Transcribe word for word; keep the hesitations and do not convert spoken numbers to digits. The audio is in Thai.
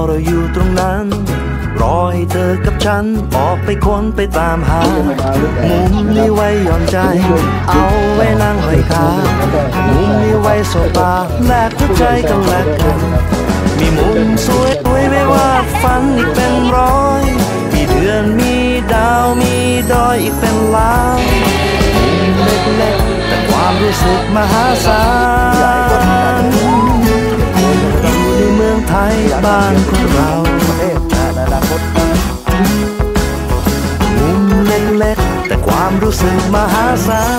เราอยู่ตรงนั้นรอให้เธอกับฉันออกไปค้นไปตามหามุมนี้ไว้หย่อนใจเอาไว้นั่งห้อยขามุมนี้ไว้สบตาแลกหัวใจกันแลกกันมีมุมสวยไว้ไม่ว่าฝันอีกเป็นร้อยมีเดือนมีดาวมีดอยอีกเป็นล้านมุมเล็กๆแต่ความรู้สึกมหาศาลอยู่ในเมืองไทยบ้านของเรามุมเล็กๆแต่ความรู้สึกมหาศาล